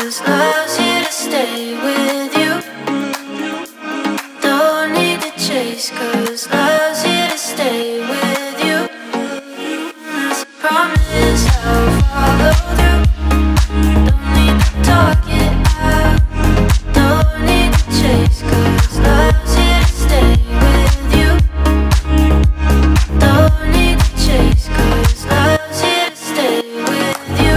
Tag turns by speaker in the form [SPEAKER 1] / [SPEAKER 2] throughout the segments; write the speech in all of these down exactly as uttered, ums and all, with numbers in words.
[SPEAKER 1] 'cause love's here to stay with you. Don't need to chase, 'cause love's here to stay with you. That's a promise I'll follow through. Don't need to talk it out. Don't need to chase, 'cause love's here to stay with you. Don't need to chase, 'cause love's here to stay with you.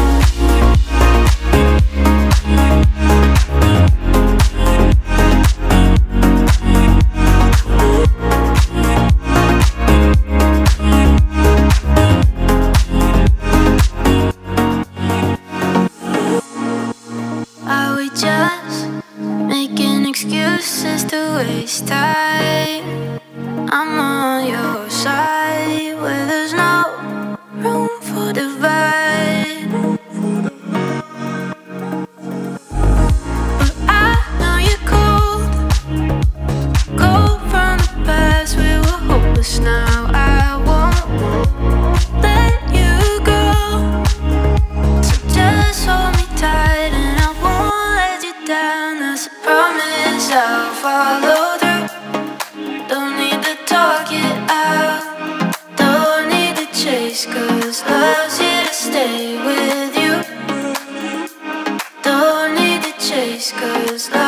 [SPEAKER 1] Are we just making excuses to waste time? I'm on your side where there's no room for divide. But I know you're cold, cold from the past. We were hopeless, now I won't let you go. So just hold me tight and I won't let you down. That's a promise I'll follow through. Don't need to talk it out. Don't need to chase, 'cause love's here to stay with you. Don't need to chase, 'cause love